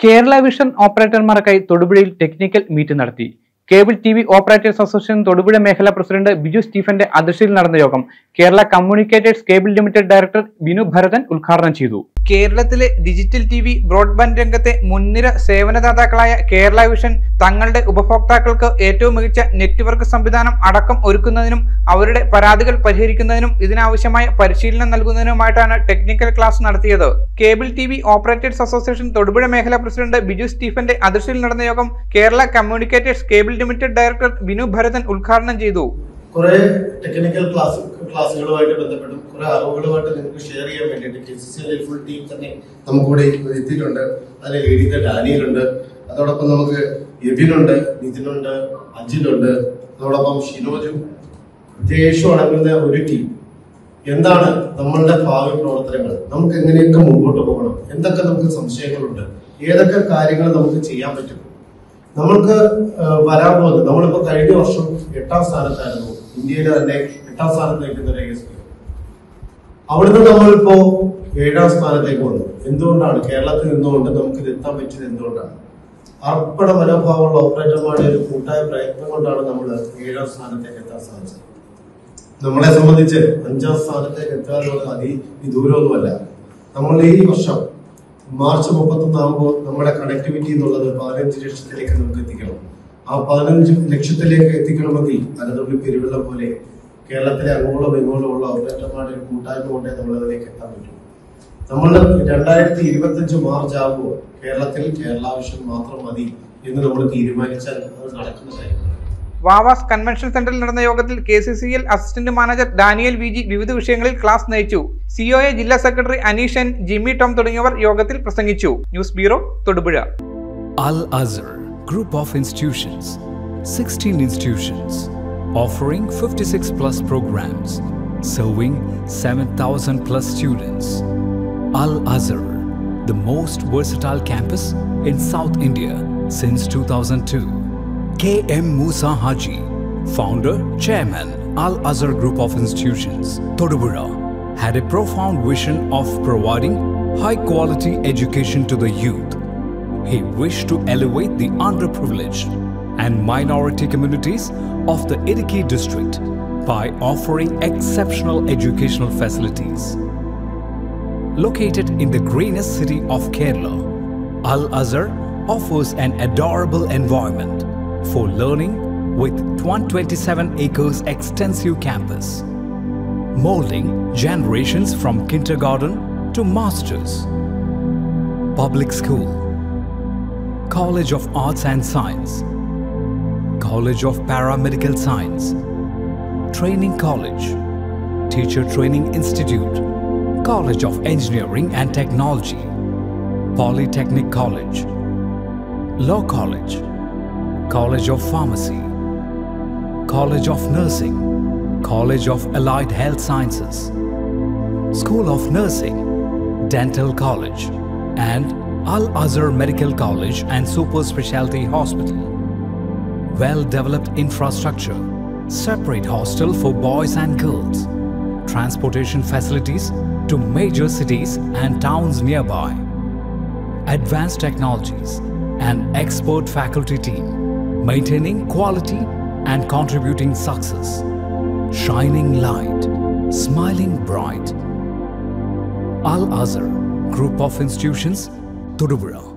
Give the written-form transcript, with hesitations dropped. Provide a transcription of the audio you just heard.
Kerala vision ഓപ്പറേറ്റർമാർക്കായി തൊടുപുഴയിൽ technical meet നടത്തി. കേബിൾ TV ഓപ്പറേറ്റേഴ്സ് അസോസിയേഷൻ തൊടുപുഴ മേഖലാ പ്രസിഡന്റ് ബിജു സ്റ്റീഫന്റെ അധ്യക്ഷതയിൽ നടന്ന യോഗം Kerala communicators cable limited director Binu Bharathan ഉദ്ഘാടനം ചെയ്തു. കേരളത്തിലെ ഡിജിറ്റൽ TV ബ്രോഡ്ബാൻഡ് രംഗത്തെ മുൻനിര സേവനദാതാക്കളായ കേരള വിഷൻ തങ്ങളുടെ ഉപഭോക്താക്കൾക്ക് ഏറ്റവും മികച്ച നെറ്റ്വർക്ക് സംവിധാനം അടക്കം ഒരുക്കുന്നതിനും അവരുടെ പരാതികൾ പരിഹരിക്കുന്നതിനും ഇതിനാവശ്യമായ പരിശീലനം നൽകുന്നതിനുമായിട്ടാണ് ടെക്നിക്കൽ ക്ലാസ് നടത്തിയത്. Cable TV operators association Thodupuzha മേഖലാ പ്രസിഡന്റ് ബിജു സ്റ്റീഫന്റെ അധ്യക്ഷതയിൽ നടന്ന യോഗം Kerala communicators cable limited director Binu Bharathan ഉദ്ഘാടനം ചെയ്തു. കുറെ ടെക്നിക്കൽ ക്ലാസ്സുകളുമായിട്ട് ബന്ധപ്പെട്ടും കുറെ അറിവുകളുമായിട്ട് നിങ്ങൾക്ക് ഷെയർ ചെയ്യാൻ വേണ്ടിയിട്ട് KCCL ഫുൾ ടീം തന്നെ നമുക്കിവിടെ എത്തിയിട്ടുണ്ട്. അതിൽ ലീഡിംഗ് ഡാനിയലുണ്ട്, അതോടൊപ്പം നമുക്ക് എബിനുണ്ട്, നിതിനുണ്ട്, അജിലുണ്ട്, അതോടൊപ്പം ഷിനോജും ജയേഷും അടങ്ങുന്ന ഒരു ടീം. എന്താണ് നമ്മളുടെ ഭാവി പ്രവർത്തനങ്ങൾ, നമുക്ക് എങ്ങനെയൊക്കെ മുമ്പോട്ട് പോകണം, എന്തൊക്കെ നമുക്ക് സംശയങ്ങളുണ്ട്, ഏതൊക്കെ കാര്യങ്ങൾ നമുക്ക് ചെയ്യാൻ പറ്റും, നമ്മൾക്ക് വരാൻ പോകുന്നത്. നമ്മളിപ്പോ കഴിഞ്ഞ വർഷം 8ാം സ്ഥാനത്തായിരുന്നു, ഇന്ത്യയിലെ തന്നെ 8ാം സ്ഥാനത്ത് നിൽക്കുന്ന ഒരു ASP. അവിടുന്ന് നമ്മളിപ്പോ 7ാം സ്ഥാനത്തേക്ക് വന്നു. എന്തുകൊണ്ടാണ്? കേരളത്തിൽ നിന്നുകൊണ്ട് നമുക്ക് ഇത് എത്താൻ പറ്റിയത് എന്തുകൊണ്ടാണ്? അർപ്പണ മനോഭാവമുള്ള ഓപ്പറേറ്റർമാരുടെ ഒരു കൂട്ടായ പ്രയത്നം കൊണ്ടാണ് നമ്മൾ 7ാം സ്ഥാനത്തേക്ക് എത്താൻ സാധിച്ചത്. നമ്മളെ സംബന്ധിച്ച് 5ാം സ്ഥാനത്തേക്ക് എത്താനുള്ളത് ദൂരമൊന്നുമല്ല. നമ്മൾ ഈ വർഷം മാർച്ച് 31 ആകുമ്പോൾ നമ്മുടെ കണക്ടിവിറ്റി എന്നുള്ളത് 15 ലക്ഷത്തിലേക്ക് നമുക്ക് എത്തിക്കണം. ആ 15 ലക്ഷത്തിലേക്ക് എത്തിക്കണമെങ്കിൽ അനന്തപുരി പെരുവെള്ളം പോലെ കേരളത്തിലെ അങ്ങോളം ഇങ്ങോളം ഉള്ള ഓപ്പറേറ്റർമാരുടെ ഒരു കൂട്ടായ്മ കൊണ്ടേ നമ്മൾ അതിലേക്ക് എത്താൻ പറ്റും. നമ്മൾ 2025 മാർച്ച് ആകുമ്പോൾ കേരളത്തിൽ കേരള വിഷൻ മാത്രം മതി എന്ന് നമ്മൾ തീരുമാനിച്ചാൽ അത് നടക്കുന്ന കാര്യമാണ്. വാവാസ് കൺവെൻഷൻ സെന്ററിൽ നടന്ന യോഗത്തിൽ KCCL assistant manager Daniel VG വിവിധ വിഷയങ്ങളിൽ ക്ലാസ് നയിച്ചു. COA ജില്ലാ സെക്രട്ടറി അനീഷൻ, ജിമ്മി ടോം തുടങ്ങിയവർ യോഗത്തിൽ പ്രസംഗിച്ചു. News bureau, Thodupuzha. Al Azhar Group of Institutions, 16 institutions, offering 56 plus programs, serving 7,000 plus students. Al Azhar, the most versatile campus in South India since 2002. K.M. Musa Haji, founder, chairman, Al Azhar Group of Institutions, Todupuzha, had a profound vision of providing high-quality education to the youth. He wished to elevate the underprivileged and minority communities of the Idukki district by offering exceptional educational facilities. Located in the greenest city of Kerala, Al Azhar offers an adorable environment for learning with 127 acres extensive campus, molding generations from kindergarten to masters. Public school, College of Arts and Science, College of Paramedical Science, Training College, Teacher Training Institute, College of Engineering and Technology, Polytechnic College, Law College, College of Pharmacy, College of Nursing, College of Allied Health Sciences, School of Nursing, Dental College, and Al Azhar Medical College and Super Specialty Hospital. Well-developed infrastructure, separate hostel for boys and girls, transportation facilities to major cities and towns nearby, advanced technologies, and expert faculty team, maintaining quality and contributing success. Shining light, smiling bright. Al Azhar Group of Institutions, Todupuzha.